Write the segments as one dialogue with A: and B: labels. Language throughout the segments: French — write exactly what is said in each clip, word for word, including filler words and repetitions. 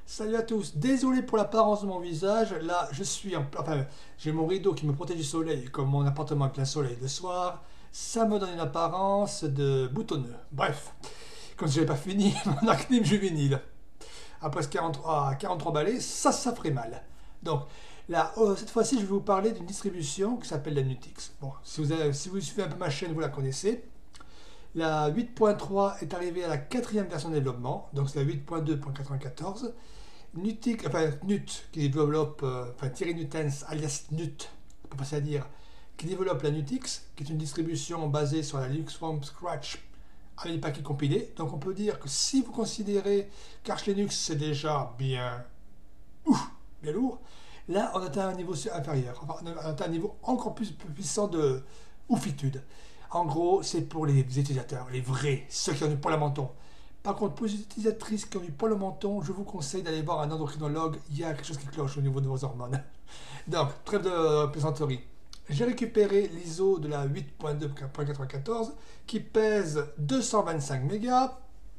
A: Salut à tous, désolé pour l'apparence de mon visage, là je suis en... Enfin, j'ai mon rideau qui me protège du soleil, comme mon appartement est plein soleil le soir, ça me donne une apparence de boutonneux. Bref, comme si j'avais pas fini mon acné juvénile. Après quarante-trois, quarante-trois balais, ça, ça ferait mal. Donc, là, euh, cette fois-ci, je vais vous parler d'une distribution qui s'appelle la Nutix. Bon, si vous, avez, si vous suivez un peu ma chaîne, vous la connaissez. La huit point trois est arrivée à la quatrième version de développement, donc c'est la huit point deux point quatre-vingt-quatorze. Nutix, enfin Nut, qui développe, euh, enfin Thierry Nutens, alias Nut, on peut passer à dire, qui développe la Nutix, qui est une distribution basée sur la Linux from Scratch avec des paquets compilés. Donc on peut dire que si vous considérez qu'Arch Linux c'est déjà bien, ouf, bien lourd, là on atteint un niveau inférieur, enfin, on atteint un niveau encore plus puissant de oufitude. En gros, c'est pour les utilisateurs, les vrais, ceux qui ont du poil à menton. Par contre, pour les utilisatrices qui ont du poil au menton, je vous conseille d'aller voir un endocrinologue. Il y a quelque chose qui cloche au niveau de vos hormones. Donc, trêve de plaisanterie. J'ai récupéré l'I S O de la huit point deux point quatre-vingt-quatorze qui pèse deux cent vingt-cinq mégas.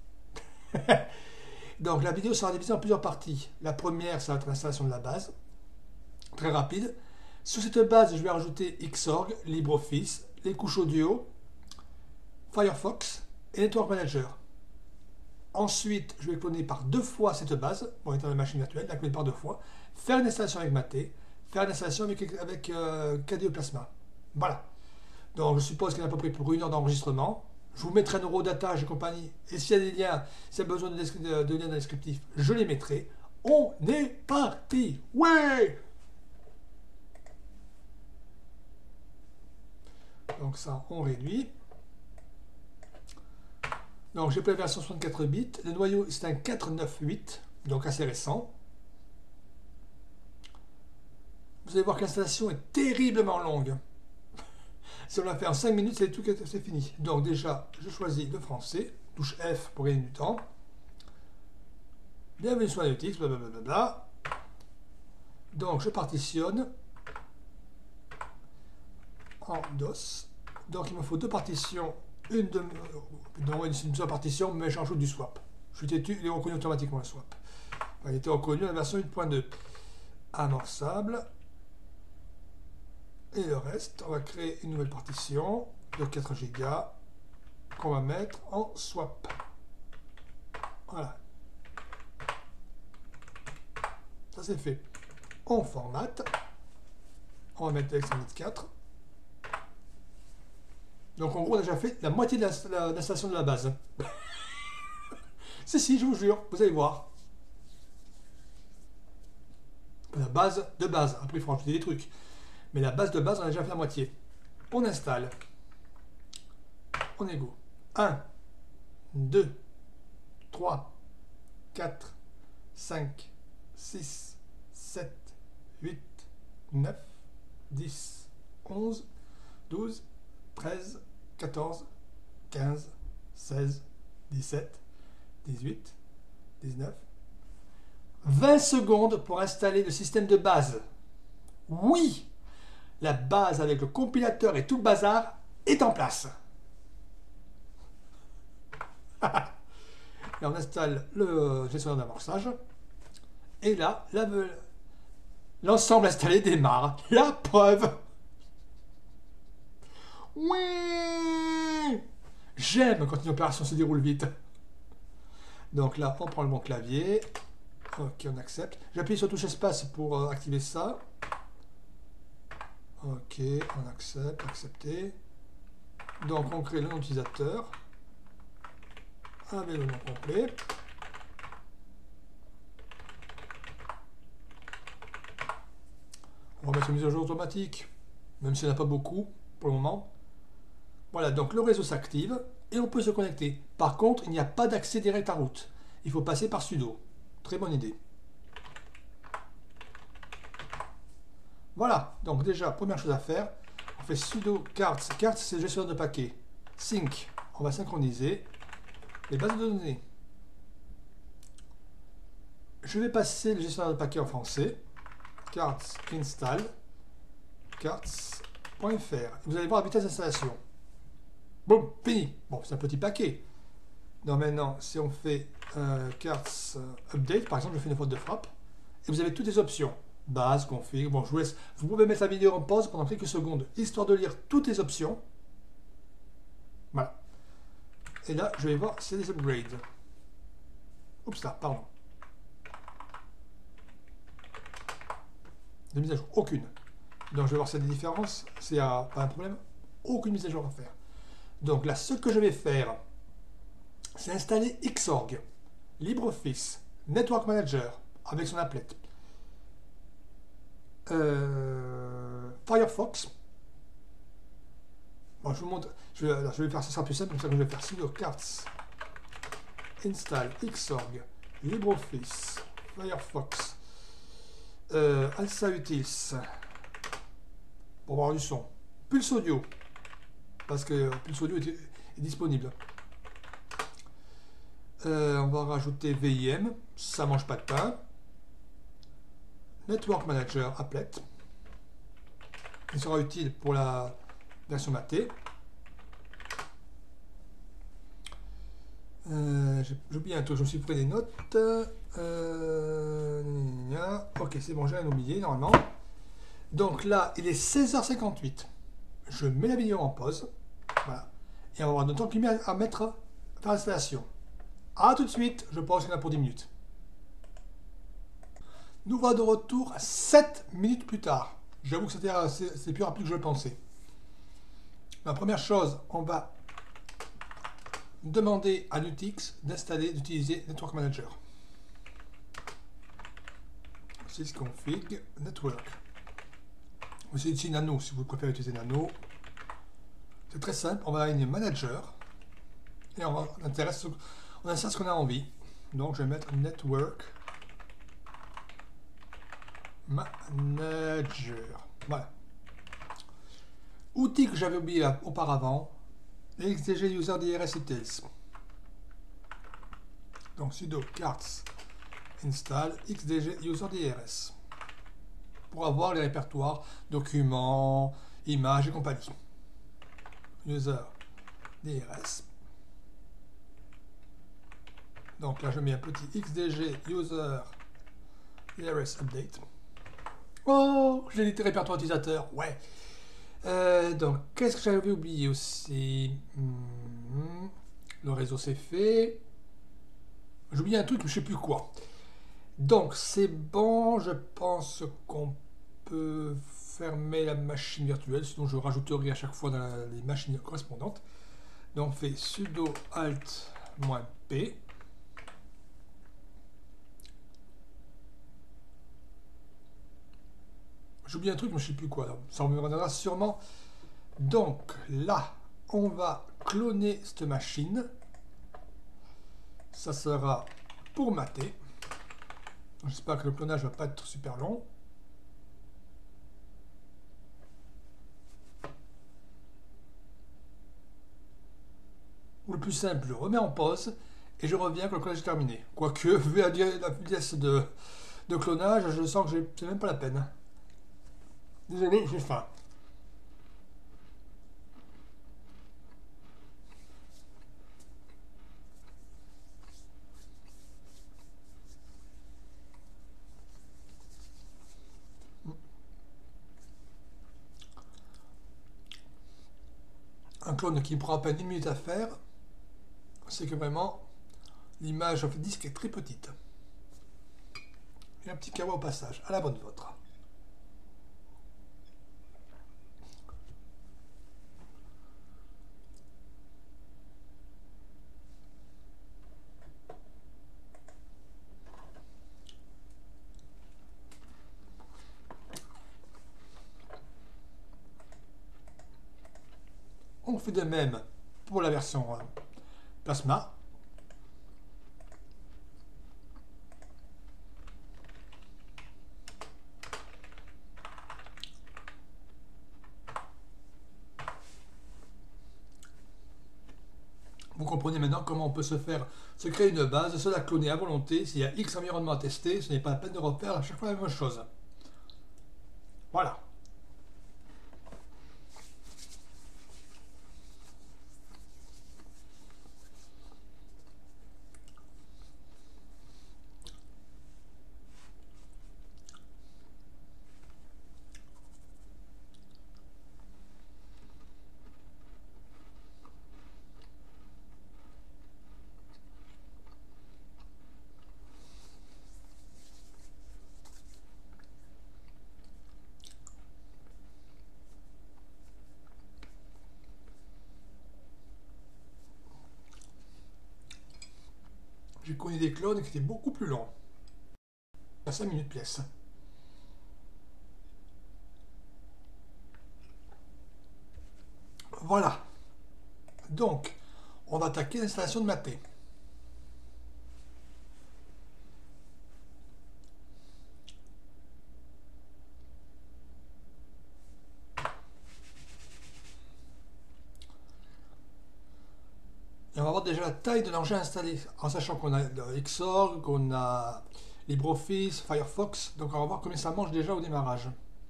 A: Donc, la vidéo sera divisée en plusieurs parties. La première, ça va être l'installation de la base. Très rapide. Sur cette base, je vais rajouter Xorg, LibreOffice, les couches audio, Firefox et Network Manager. Ensuite, je vais cloner par deux fois cette base, pour étant la machine virtuelle, la cloner par deux fois, faire une installation avec Mate, faire une installation avec, avec euh, K D E Plasma. Voilà. Donc, je suppose qu'il y en a à peu près pour une heure d'enregistrement. Je vous mettrai un Eurodata et compagnie. Et s'il y a des liens, s'il y a besoin de, de, de liens dans le descriptif, je les mettrai. On est parti. Ouais. Donc ça, on réduit. Donc j'ai pris la version soixante-quatre bits. Le noyau, c'est un quatre neuf huit, donc assez récent. Vous allez voir que l'installation est terriblement longue. Si on la fait en cinq minutes, c'est tout, c'est fini. Donc déjà, je choisis le français, touche F pour gagner du temps. Bienvenue sur la Nutix, blablabla. Donc je partitionne en DOS. Donc il me faut deux partitions, une de non, une seule partition, mais j'en joue du swap. Je suis têtu, il est reconnu automatiquement le swap. Enfin, il était reconnu dans la version huit point deux. Amorçable. Et le reste, on va créer une nouvelle partition de quatre gigas qu'on va mettre en swap. Voilà. Ça c'est fait. On formate. On va mettre l'extended quatre. Donc en gros, on a déjà fait la moitié de l'installation de la base. Si, si, je vous jure, vous allez voir. La base de base. Après, il faut rajouter des trucs. Mais la base de base, on a déjà fait la moitié. On installe. On est go. un, deux, trois, quatre, cinq, six, sept, huit, neuf, dix, onze, douze, treize, quatorze, quinze, seize, dix-sept, dix-huit, dix-neuf, vingt secondes pour installer le système de base. Oui, la base avec le compilateur et tout le bazar est en place. Là, on installe le gestionnaire d'amorçage. Et là, l'ensemble installé démarre. La preuve. Oui, j'aime quand une opération se déroule vite. Donc là, on prend le bon clavier. Ok, on accepte. J'appuie sur touche espace pour euh, activer ça. Ok, on accepte, accepter. Donc on crée le nom d'utilisateur avec le nom complet. On va mettre une mise à jour automatique, même s'il n'y en a pas beaucoup pour le moment. Voilà, donc le réseau s'active et on peut se connecter. Par contre, il n'y a pas d'accès direct à route. Il faut passer par sudo. Très bonne idée. Voilà, donc déjà, première chose à faire, on fait sudo cards. Cards, c'est le gestionnaire de paquets. Sync, on va synchroniser les bases de données. Je vais passer le gestionnaire de paquets en français. Cards install cards.fr. Vous allez voir la vitesse d'installation. Boum, fini. Bon, c'est un petit paquet. Donc maintenant, si on fait euh, cards update, par exemple, je fais une faute de frappe, et vous avez toutes les options. Base, config, bon, je vous laisse. Vous pouvez mettre la vidéo en pause pendant quelques secondes, histoire de lire toutes les options. Voilà. Et là, je vais voir, c'est des upgrades. Oups là, pardon. De mise à jour, aucune. Donc je vais voir s'il y a des différences, c'est euh, pas un problème. Aucune mise à jour à faire. Donc là, ce que je vais faire, c'est installer Xorg, LibreOffice, Network Manager, avec son applet. Euh, Firefox. Bon, je vous montre. Je vais, alors, je vais faire ça, ça sera plus simple, comme ça que je vais faire sudo cards install Xorg, LibreOffice, Firefox, euh, Alsa Utils, pour avoir du son. Pulse Audio, parce que Pulse Audio est, est disponible. Euh, on va rajouter V I M, ça mange pas de pain. Network Manager applet. Il sera utile pour la version matée. Euh, J'ai oublié un truc, je me suis pris des notes. Euh, ok, c'est bon, j'ai rien oublié normalement. Donc là, il est seize heures cinquante-huit. Je mets la vidéo en pause. Voilà. Et on va avoir notre temps qu'il à mettre à faire l'installation. A tout de suite, je pense qu'il y en a pour dix minutes. Nous voilà de retour sept minutes plus tard. J'avoue que c'est plus rapide que je le pensais. La première chose, on va demander à Nutix d'installer, d'utiliser Network Manager. Sysconfig Network. Vous utilisez Nano si vous préférez utiliser Nano. C'est très simple, on va aller Manager et on, va, on intéresse, on insère ce qu'on a envie. Donc je vais mettre Network Manager. Voilà. Outil que j'avais oublié auparavant, X D G User D R S Utils. Donc sudo cards install X D G User D R S pour avoir les répertoires, documents, images et compagnie. User D R S. Donc là je mets un petit X D G User D R S Update. Oh, j'ai édité répertoire utilisateur, ouais. Euh, donc, qu'est-ce que j'avais oublié aussi? hmm, Le réseau c'est fait. J'ai oublié un truc, mais je sais plus quoi. Donc, c'est bon, je pense qu'on peut fermer la machine virtuelle, sinon je rajouterai à chaque fois dans la, les machines correspondantes. Donc, on fait sudo alt-p. J'ai oublié un truc, mais je ne sais plus quoi. Ça me reviendra sûrement. Donc là, on va cloner cette machine. Ça sera pour mater. J'espère que le clonage ne va pas être super long. Ou le plus simple, je remets en pause et je reviens quand le clonage est terminé. Quoique, vu la vitesse de, de clonage, je sens que c'est même pas la peine. Désolé, j'ai faim. Un clone qui prend à peine une minute à faire, c'est que vraiment l'image en fait disque est très petite. Et un petit kawa au passage, à la bonne vôtre. On fait de même pour la version euh, Plasma. Vous comprenez maintenant comment on peut se faire, se créer une base, se la cloner à volonté. S'il y a X environnements à tester, ce n'est pas la peine de refaire à chaque fois la même chose. Voilà. j'ai connu des clones qui étaient beaucoup plus longs. À cinq minutes pièce. Voilà. Donc, on va attaquer l'installation de Mate. Et on va voir déjà la taille de l'engin installé, en sachant qu'on a le Xorg, qu'on a LibreOffice, Firefox, donc on va voir combien ça mange déjà au démarrage.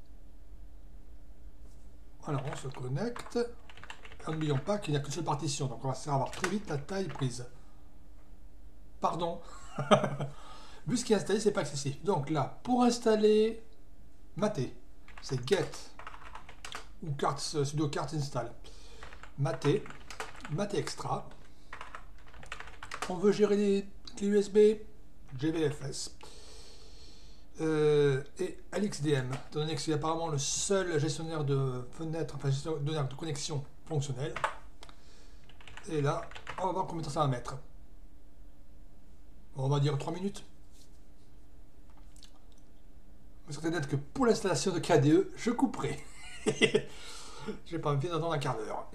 A: Alors on se connecte, et n'oublions pas qu'il n'y a qu'une seule partition, donc on va savoir très vite la taille prise. Pardon. Vu ce qui est installé, c'est pas excessif. Donc là, pour installer Mate, c'est get ou carte, sudo carte install. Mate, Mate extra. On veut gérer les clés U S B, G V F S euh, et L X D M, étant donné que c'est apparemment le seul gestionnaire de fenêtres, enfin gestionnaire de connexion fonctionnel. Et là, on va voir combien de temps ça va mettre. On va dire trois minutes. Vous serez net que pour l'installation de K D E, je couperai. J'ai pas envie d'attendre un quart d'heure.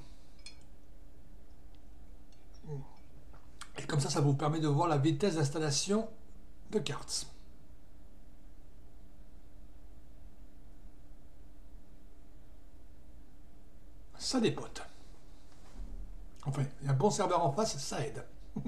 A: Et comme ça, ça vous permet de voir la vitesse d'installation de cartes. Ça dépote. Enfin, il y a un bon serveur en face, ça aide.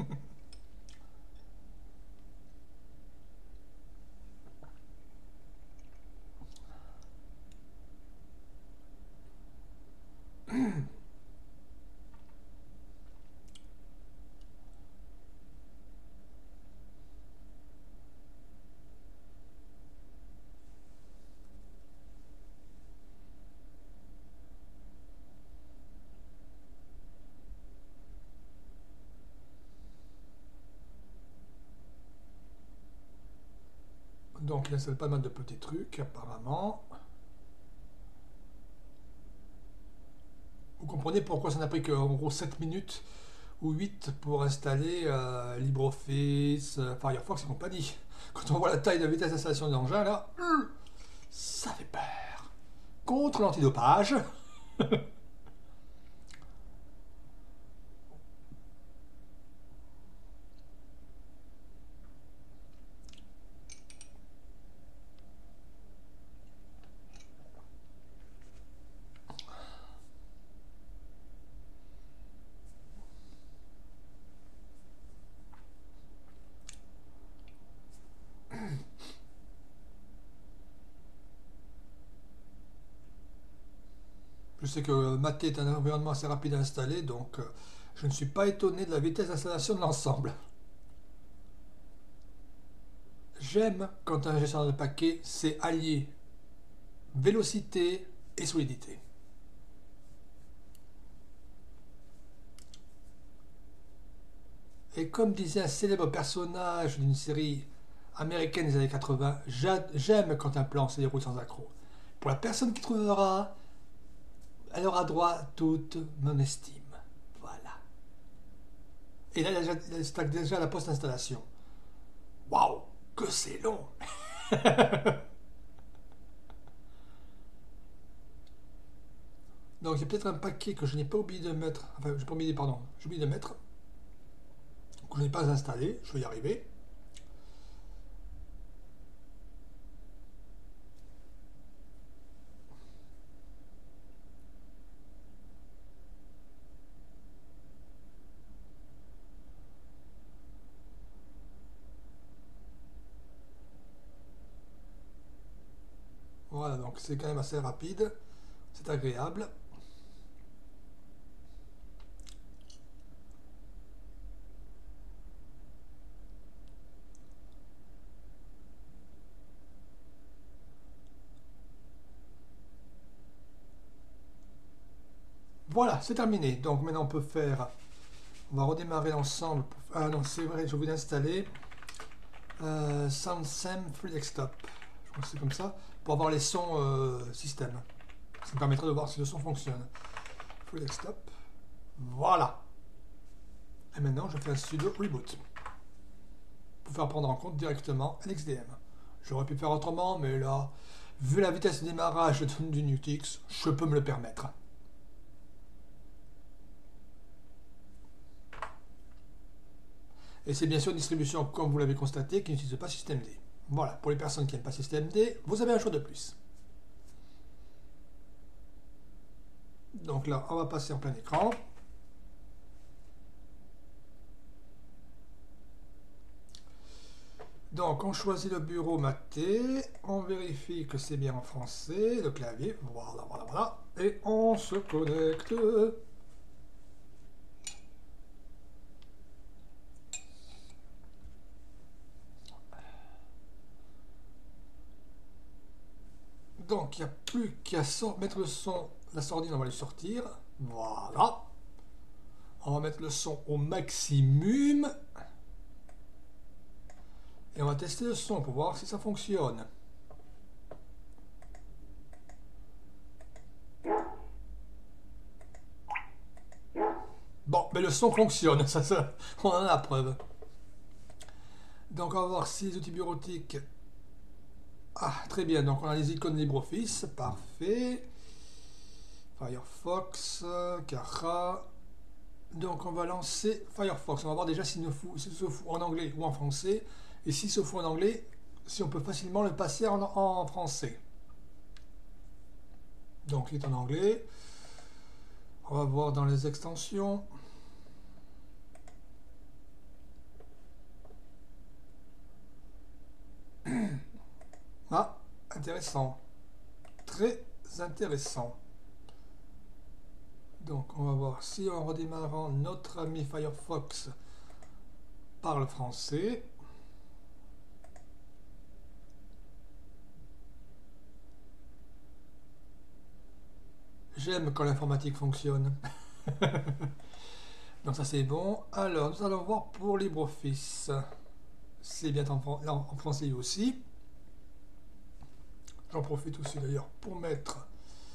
A: Donc il installe pas mal de petits trucs apparemment. Vous comprenez pourquoi ça n'a pris qu'en gros sept minutes ou huit pour installer euh, LibreOffice, euh, Firefox et compagnie. Quand on voit la taille de la vitesse d'installation de l'engin là, ça fait peur. Contre l'antidopage. Je sais que Mate est un environnement assez rapide à installer, donc euh, je ne suis pas étonné de la vitesse d'installation de l'ensemble. J'aime quand un gestionnaire de paquets sait allier vélocité et solidité. Et comme disait un célèbre personnage d'une série américaine des années quatre-vingts, j'aime quand un plan se déroule sans accroc. Pour la personne qui trouvera, elle aura droit à toute mon estime. Voilà. Et là, il stack déjà la post-installation. Waouh, que c'est long. Donc, il y a peut-être un paquet que je n'ai pas oublié de mettre. Enfin, j'ai pas oublié, pardon, j'ai oublié de mettre. Que je n'ai pas installé. Je vais y arriver. Voilà, donc c'est quand même assez rapide, c'est agréable. Voilà, c'est terminé. Donc maintenant on peut faire, on va redémarrer l'ensemble. Ah non, c'est vrai, je voulais installer euh, SoundSem Free Desktop. Je crois que c'est comme ça, pour avoir les sons euh, système. Ça me permettra de voir si le son fonctionne. Free Desktop. Voilà. Et maintenant je fais un sudo reboot. faut faire prendre en compte directement l'X D M. J'aurais pu faire autrement, mais là, vu la vitesse de démarrage du NUTIX, je peux me le permettre. Et c'est bien sûr une distribution, comme vous l'avez constaté, qui n'utilise pas systemd. Voilà, pour les personnes qui n'aiment pas systemd, vous avez un choix de plus. Donc là, on va passer en plein écran. Donc, on choisit le bureau maté, on vérifie que c'est bien en français, le clavier, voilà, voilà, voilà, et on se connecte. Donc, il n'y a plus qu'à mettre le son, la sordine, on va le sortir, voilà. On va mettre le son au maximum. Et on va tester le son pour voir si ça fonctionne. Bon, mais le son fonctionne, ça, ça, on en a la preuve. Donc on va voir si les outils bureautiques... Ah, très bien, donc on a les icônes LibreOffice, parfait. Firefox, Cara... Donc on va lancer Firefox, on va voir déjà s'il si se fout en anglais ou en français. Et s'il se fout en anglais, si on peut facilement le passer en, en français. Donc il est en anglais. On va voir dans les extensions. Ah, intéressant. Très intéressant. Donc on va voir si en redémarrant notre ami Firefox parle français. J'aime quand l'informatique fonctionne. Donc ça c'est bon. Alors nous allons voir pour LibreOffice. C'est bien en, en français aussi. J'en profite aussi d'ailleurs pour mettre...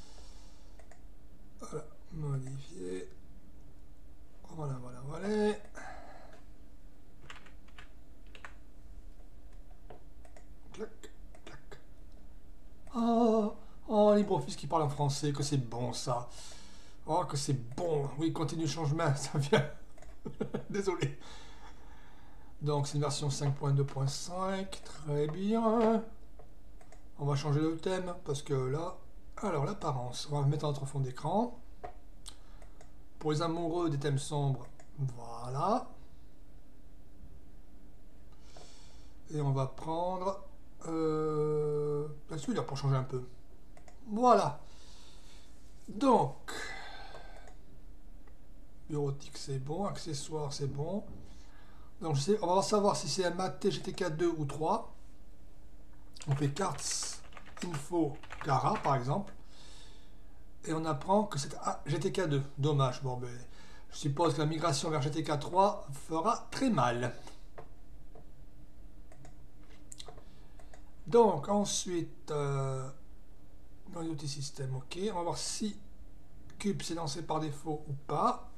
A: Voilà, modifier. Voilà, voilà, voilà. Clac, clac. Oh, oh, LibreOffice qui parle en français, que c'est bon ça. Oh, que c'est bon. Oui, continue le changement, ça vient. Désolé. Donc c'est une version cinq point deux point cinq. Très bien. On va changer le thème parce que là... Alors l'apparence, on va mettre notre fond d'écran. Pour les amoureux des thèmes sombres, voilà. Et on va prendre euh, celui-là pour changer un peu. Voilà. Donc, bureautique c'est bon, accessoires c'est bon. Donc je sais, on va savoir si c'est un Mate G T K deux ou trois. On fait cartes, info, Cara par exemple. Et on apprend que c'est ah, G T K deux. Dommage. Bon, ben, je suppose que la migration vers G T K trois fera très mal. Donc, ensuite, euh, dans les outils système, ok. On va voir si Cube s'est lancé par défaut ou pas.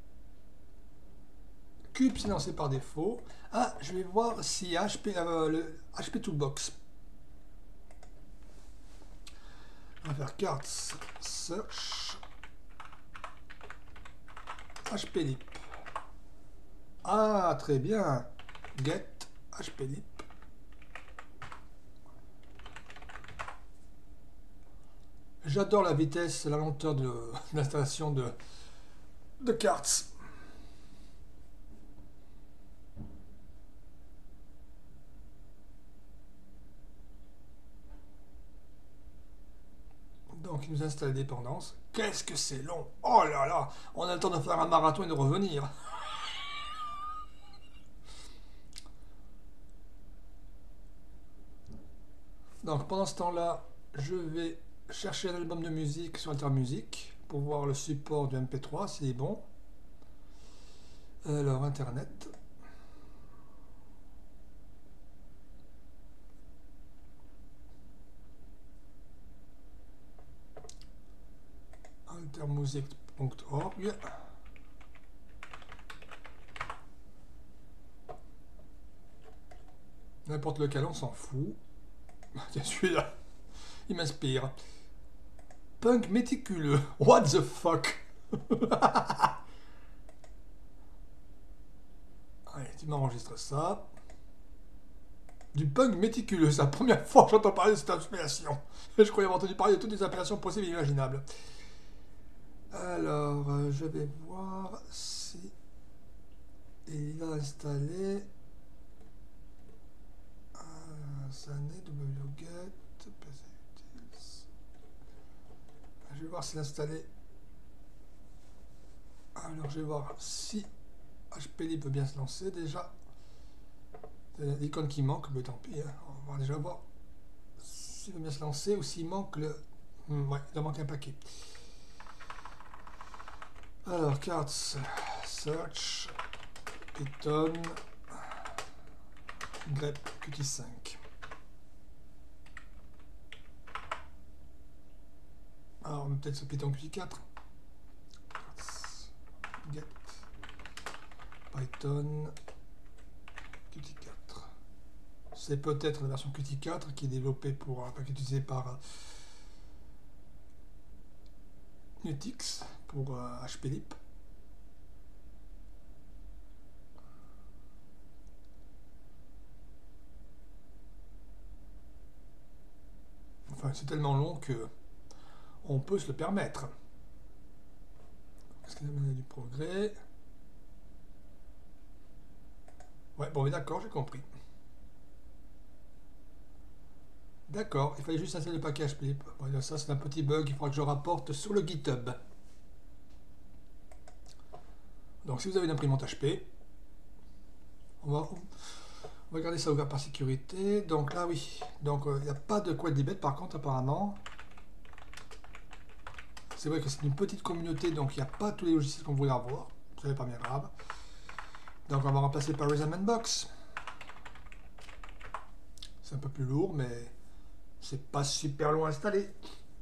A: Cube s'est lancé par défaut. Ah, je vais voir si H P, euh, le H P Toolbox. On va faire cards search hplib. Ah, très bien. Get hplib. J'adore la vitesse et la lenteur de l'installation de, de cards. Donc il nous installe les dépendances. Qu'est-ce que c'est long! Oh là là! On a le temps de faire un marathon et de revenir. Donc pendant ce temps-là, je vais chercher un album de musique sur Intermusic pour voir le support du M P trois, s'il est bon. Alors, Internet. intermusic point org. N'importe lequel, on s'en fout. Tiens, celui-là, il m'inspire. Punk méticuleux. What the fuck? Allez, tu m'enregistres ça. Du punk méticuleux, c'est la première fois que j'entends parler de cette appellation. Je croyais avoir entendu parler de toutes les appellations possibles et imaginables. Alors, euh, je vais voir si il a installé euh, Sané, wget, je vais voir s'il a installé. Alors, je vais voir si H P Lib veut bien se lancer déjà. L'icône qui manque, mais tant pis, hein. On va déjà voir s'il veut bien se lancer ou s'il manque le. Hum, ouais, il en manque un paquet. Alors, cards, search, Python, grep, Qt cinq. Alors, on met peut-être ce Python Qt quatre. Get, Python, Qt quatre. C'est peut-être la version Qt quatre qui est développée pour, enfin, qui est utilisée par Nutix pour euh, H P Lib. Enfin, c'est tellement long que on peut se le permettre. Est-ce qu'il a mené du progrès? Ouais, bon, mais d'accord, j'ai compris. D'accord, il fallait juste installer le paquet H P Lib. Bon, ça, c'est un petit bug, il faudra que je rapporte sur le GitHub. Donc, si vous avez une imprimante H P, on va, on va garder ça ouvert par sécurité. Donc là, oui. Donc, il euh, n'y a pas de quoi debate, par contre, apparemment. C'est vrai que c'est une petite communauté, donc il n'y a pas tous les logiciels qu'on voulait avoir. Ce n'est pas bien grave. Donc, on va remplacer par Resume Box. C'est un peu plus lourd, mais c'est pas super loin installé.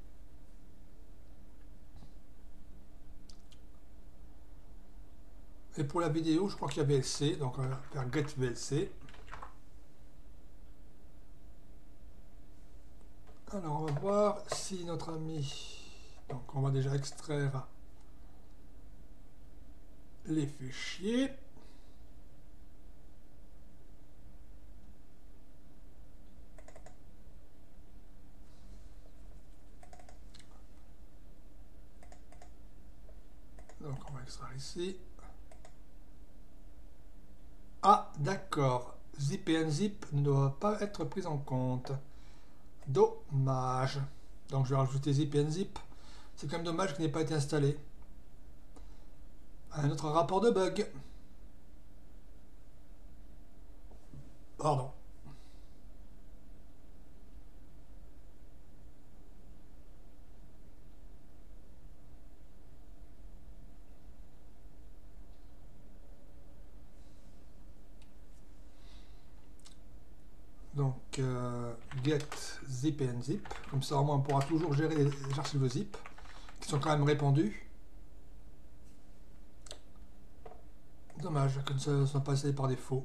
A: Et pour la vidéo, je crois qu'il y a V L C, donc on va faire get V L C. Alors on va voir si notre ami, donc on va déjà extraire les fichiers. Donc on va extraire ici. Ah, d'accord. Zip et unzip ne doivent pas être pris en compte. Dommage. Donc je vais rajouter zip et unzip. C'est quand même dommage qu'il n'ait pas été installé. Un autre rapport de bug. Pardon. Donc, euh, get zip et unzip. Comme ça, au moins, on pourra toujours gérer les archives zip, qui sont quand même répandues. Dommage que ça ne soit pas installé par défaut.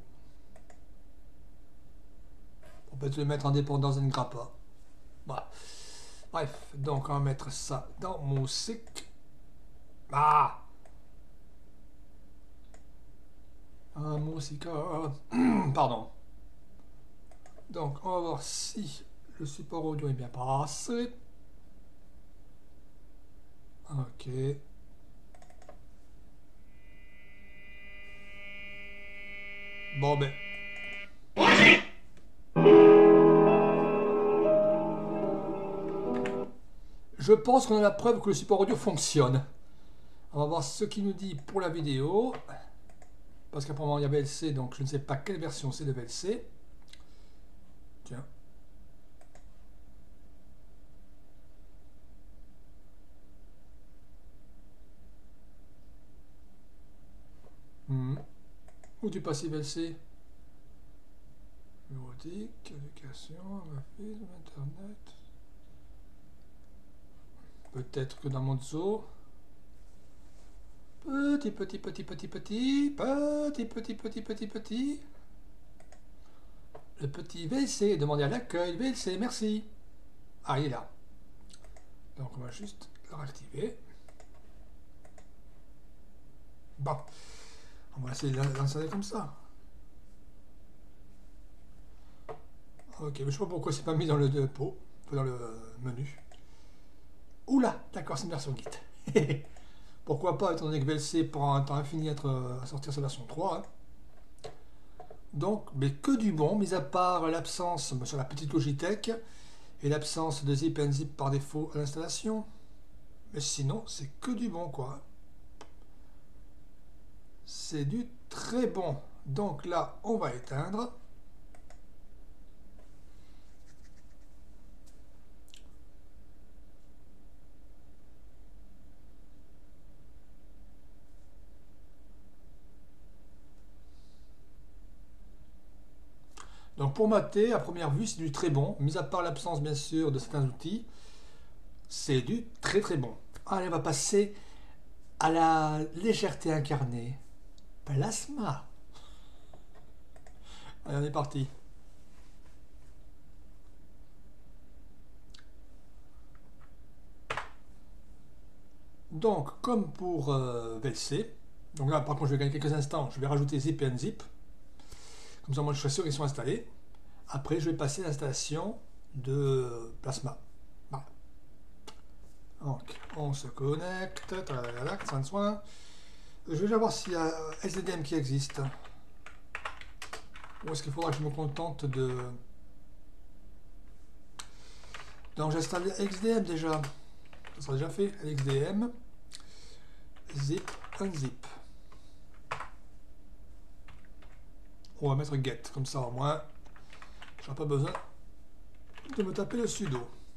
A: On peut le mettre en dépendance d'une grappa. Voilà. Bref, donc on va mettre ça dans mon sic. Ah Un musica. Pardon. Donc, on va voir si le support audio est bien passé. Ok. Bon ben. Je pense qu'on a la preuve que le support audio fonctionne. On va voir ce qu'il nous dit pour la vidéo. Parce qu'apparemment il y a V L C, donc je ne sais pas quelle version c'est de V L C. Tiens. Mmh. Où tu passes V L C? Bureautique, éducation, graphisme, internet. Peut-être que dans mon zoo. Petit, petit, petit, petit, petit, petit, petit, petit, petit, petit, petit. le petit V L C, demandez à l'accueil, V L C, merci. Ah, il est là. Donc on va juste le réactiver. Bon, on va essayer de l'installer comme ça. Ok, mais je sais pas pourquoi c'est pas mis dans le dépôt, dans le menu. Oula, d'accord, c'est une version Git. Pourquoi pas, étant donné que V L C prend un temps infini à, être, à sortir sa version trois. Hein. Donc, mais que du bon, mis à part l'absence sur la petite Logitech et l'absence de zip and zip par défaut à l'installation. Mais sinon, c'est que du bon, quoi. C'est du très bon. Donc là, on va éteindre. Donc pour mater, à première vue, c'est du très bon. Mis à part l'absence, bien sûr, de certains outils, c'est du très très bon. Allez, on va passer à la légèreté incarnée. Plasma. Allez, on est parti. Donc, comme pour euh, V L C, donc là, par contre, je vais gagner quelques instants, je vais rajouter zip et unzip. Comme ça, moi, je suis sûr qu'ils sont installés. Après, je vais passer à l'installation de Plasma. Voilà. Donc, on se connecte. Soin de soin. Je vais déjà voir s'il y a S D D M qui existe. Ou est-ce qu'il faudra que je me contente de... Donc, j'installe X D M déjà. Ça sera déjà fait. X D M. Zip, unzip. On va mettre get. Comme ça, au moins, je n'aurai pas besoin de me taper le sudo.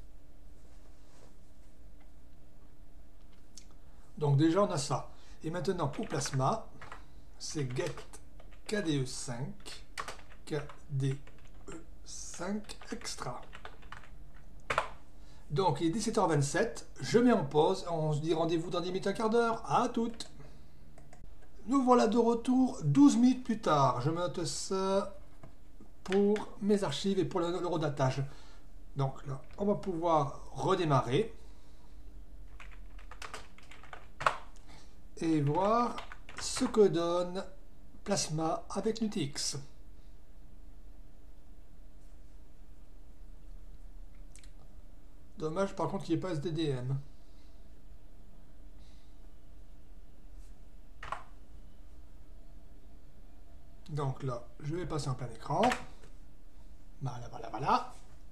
A: Donc déjà on a ça. Et maintenant pour Plasma, c'est get K D E cinq, K D E cinq extra. Donc il est dix-sept heures vingt-sept, je mets en pause, on se dit rendez-vous dans dix minutes, un quart d'heure, à toutes. Nous voilà de retour douze minutes plus tard. Je note ça pour mes archives et pour le, le redatage. Donc là, on va pouvoir redémarrer. Et voir ce que donne Plasma avec NuTX. Dommage par contre qu'il n'y ait pas S D D M. Donc là, je vais passer en plein écran. Voilà, voilà, voilà.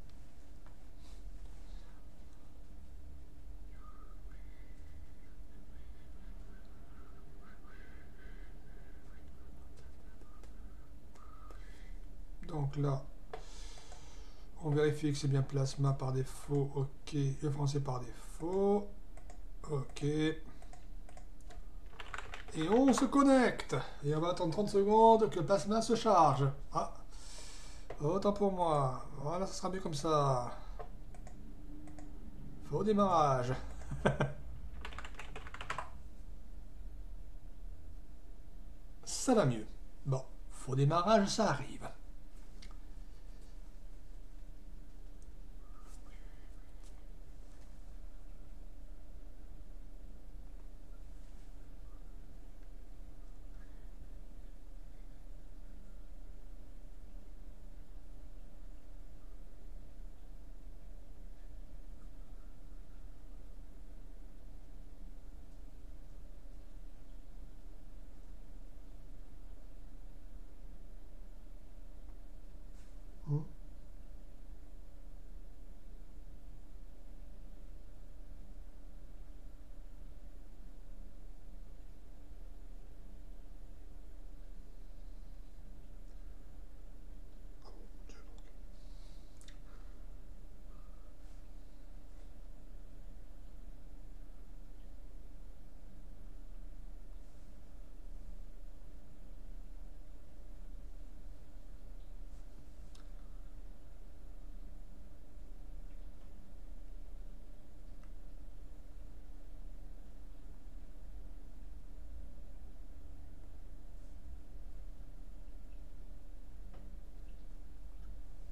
A: Donc là, on vérifie que c'est bien Plasma par défaut. Ok. Le français par défaut. Ok. Et on se connecte. Et on va attendre trente secondes que le Plasma se charge. Ah. Autant pour moi. Voilà, ça sera mieux comme ça. Faux démarrage. Ça va mieux. Bon, faux démarrage, ça arrive.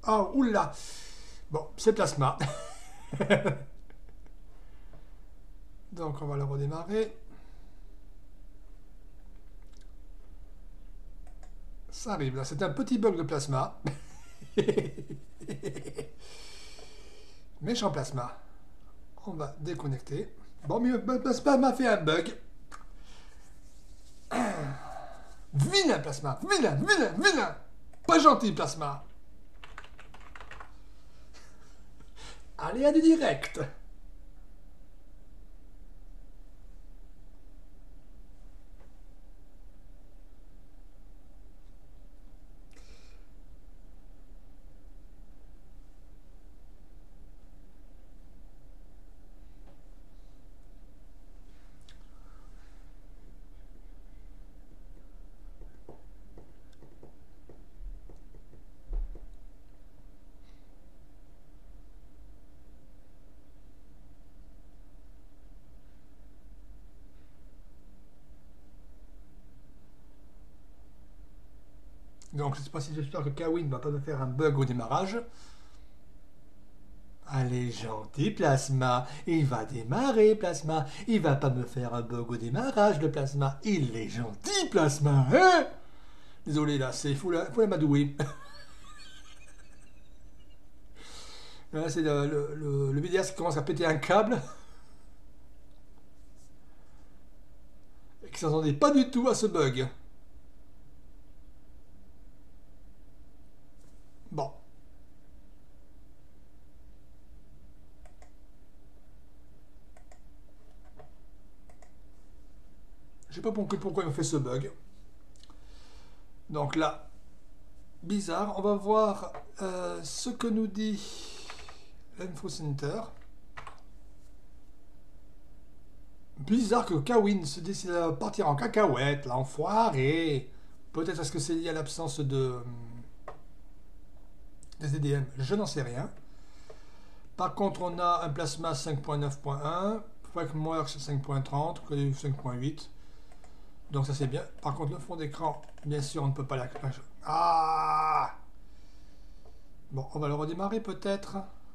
A: Ah, oula. Bon, c'est plasma. Donc, on va le redémarrer. Ça arrive là, c'est un petit bug de plasma. Méchant plasma. On va déconnecter. Bon, mais le plasma m'a fait un bug. Vilain plasma, vilain, vilain, vilain. Pas gentil plasma. Allez, à du direct. Donc, je sais pas si j'espère que Kawin ne va pas me faire un bug au démarrage. Allez, gentil Plasma, il va démarrer Plasma, il va pas me faire un bug au démarrage le Plasma, il est gentil Plasma, hein? Désolé là, c'est fou la, fou la madouée. Là, c'est le, le, le, le vidéaste qui commence à péter un câble. Et qui s'attendait pas du tout à ce bug. Bon. Je sais pas compris pourquoi il me fait ce bug. Donc là, bizarre. On va voir euh, ce que nous dit l'Info Center. Bizarre que Kawin se décide à partir en cacahuète, l'enfoiré. Peut-être est-ce que c'est lié à l'absence de des S D D M, je n'en sais rien. Par contre, on a un plasma cinq point neuf point un, Frameworks cinq point trente, cinq point huit. Donc ça c'est bien. Par contre, le fond d'écran, bien sûr, on ne peut pas la... Ah! Bon, on va le redémarrer peut-être.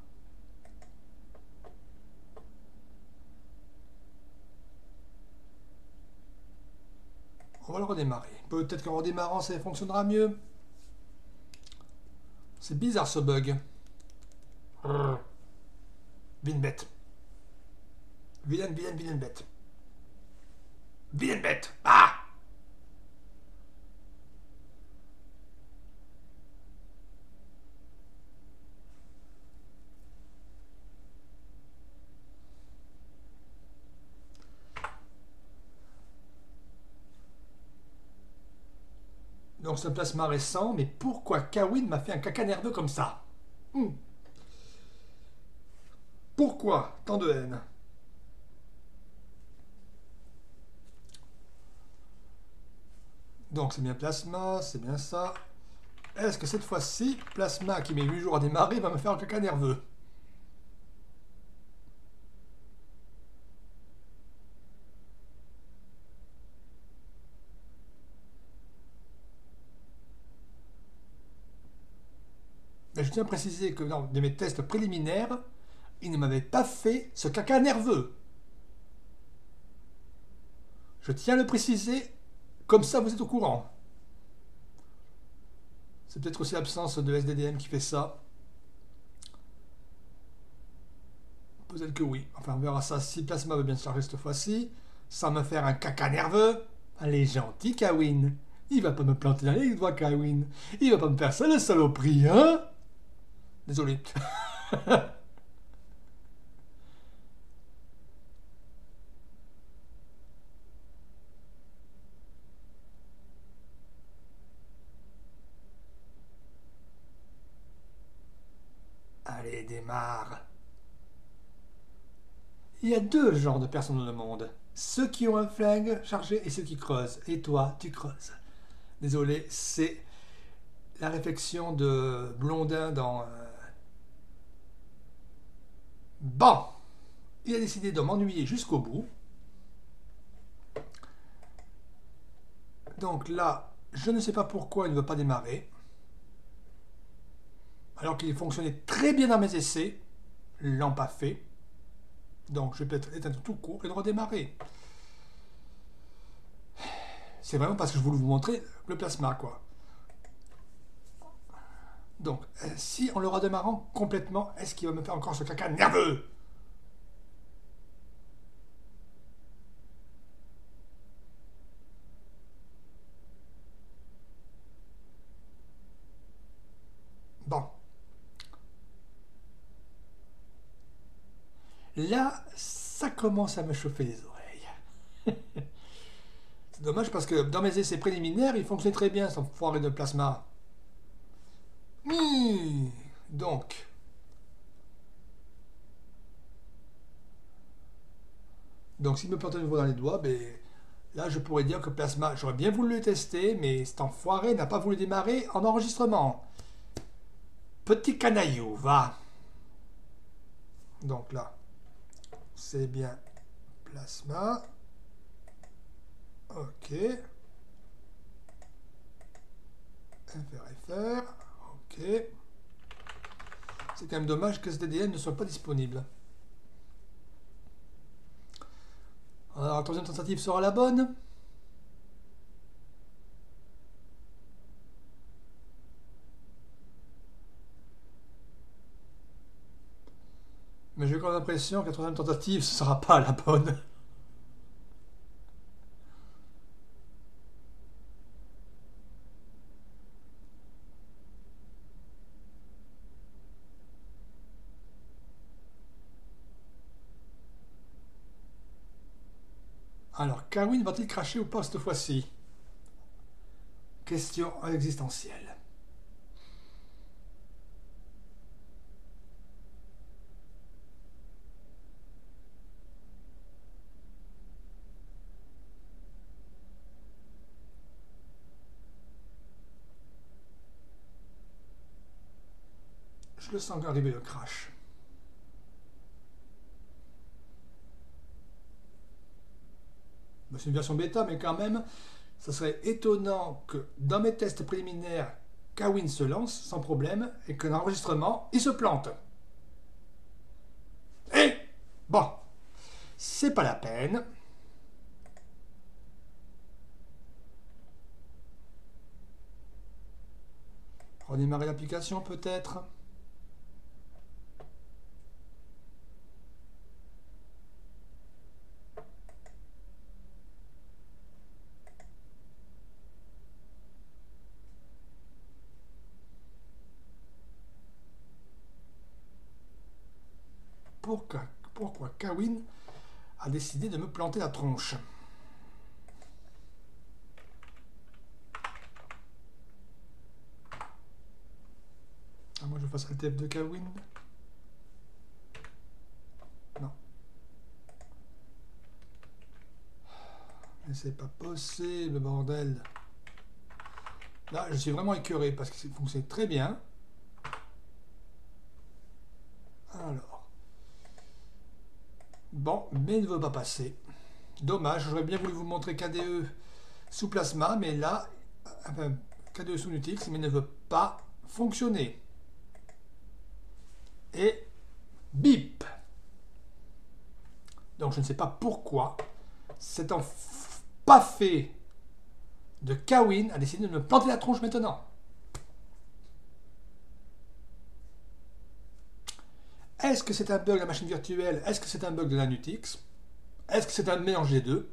A: On va le redémarrer. Peut-être qu'en redémarrant, ça fonctionnera mieux. C'est bizarre ce bug. Vilaine bête. Vilaine, vilaine, vilaine bête. Vilaine bête. Ah! Donc c'est un plasma récent, mais pourquoi Kawin m'a fait un caca nerveux comme ça? hmm. Pourquoi tant de haine? Donc c'est bien plasma, c'est bien ça. Est-ce que cette fois-ci, plasma qui met huit jours à démarrer va me faire un caca nerveux? Mais je tiens à préciser que dans de mes tests préliminaires, il ne m'avait pas fait ce caca nerveux. Je tiens à le préciser, comme ça vous êtes au courant. C'est peut-être aussi l'absence de S D D M qui fait ça. Peut-être que oui. Enfin, on verra ça si Plasma veut bien se charger cette fois-ci. Sans me faire un caca nerveux. Allez, gentil, Kawin. Il va pas me planter dans les doigts, Kawin. Il va pas me faire ça, le saloperie, hein? Désolé. Allez, démarre. Il y a deux genres de personnes dans le monde. Ceux qui ont un flingue chargé et ceux qui creusent. Et toi, tu creuses. Désolé, c'est la réflexion de Blondin dans... Euh... Bon, il a décidé de m'ennuyer jusqu'au bout. Donc là, je ne sais pas pourquoi il ne veut pas démarrer. alors qu'il fonctionnait très bien dans mes essais, l'ont pas fait. Donc je vais peut-être éteindre tout court et le redémarrer. C'est vraiment parce que je voulais vous montrer le plasma, quoi. Donc, si en le redémarrant complètement, est-ce qu'il va me faire encore ce caca nerveux? Bon. Là, ça commence à me chauffer les oreilles. C'est dommage parce que dans mes essais préliminaires, il fonctionnait très bien sans foirer de plasma. Mmh. Donc, donc s'il me plante à nouveau dans les doigts, ben, là je pourrais dire que plasma, j'aurais bien voulu le tester, mais cet enfoiré n'a pas voulu démarrer en enregistrement. Petit canaillou, va. Donc là, c'est bien plasma. Ok. F R F R. Ok. C'est quand même dommage que ce D D M ne soit pas disponible. Alors, la troisième tentative sera la bonne. Mais j'ai quand même l'impression que la troisième tentative, ce ne sera pas la bonne. Alors, Kawin va-t-il cracher ou pas cette fois-ci? Question existentielle. Je le sens arriver le crash. C'est une version bêta, mais quand même, ça serait étonnant que dans mes tests préliminaires, Kawin se lance sans problème et que l'enregistrement, il se plante. Et bon, c'est pas la peine. Redémarrer l'application peut-être. Pourquoi, pourquoi Kawin a décidé de me planter la tronche? Ah, moi je fasse Alt F de Kawin. Non. Mais c'est pas possible, bordel. Là, je suis vraiment écœuré parce que ça fonctionne très bien. Alors. Bon, mais il ne veut pas passer. Dommage, j'aurais bien voulu vous montrer K D E sous plasma, mais là, enfin, K D E sous Nutix, mais il ne veut pas fonctionner. Et bip. Donc je ne sais pas pourquoi cet pas fait de Kawin a décidé de me planter la tronche maintenant. Est-ce que c'est un bug de la machine virtuelle? Est-ce que c'est un bug de la Nutix? Est-ce que c'est un mélange des deux?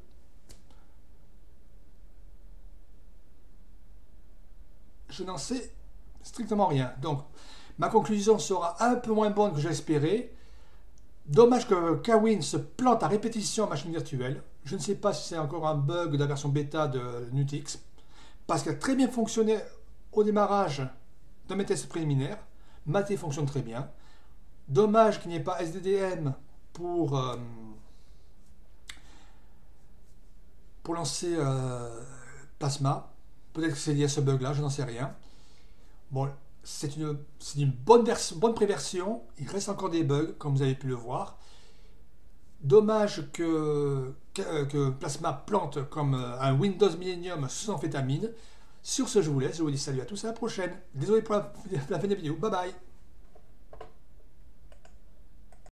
A: Je n'en sais strictement rien. Donc, ma conclusion sera un peu moins bonne que j'espérais. Dommage que Kawin se plante à répétition en machine virtuelle. Je ne sais pas si c'est encore un bug de la version bêta de Nutix, parce qu'elle a très bien fonctionné au démarrage de mes tests préliminaires. Maté fonctionne très bien. Dommage qu'il n'y ait pas S D D M pour, euh, pour lancer euh, Plasma. Peut-être que c'est lié à ce bug-là, je n'en sais rien. Bon, c'est une, c'est une bonne, bonne préversion. Il reste encore des bugs, comme vous avez pu le voir. Dommage que, que, que Plasma plante comme un Windows Millennium sous amphétamine. Sur ce, je vous laisse. Je vous dis salut à tous, à la prochaine. Désolé pour la, la fin de la vidéo. Bye bye.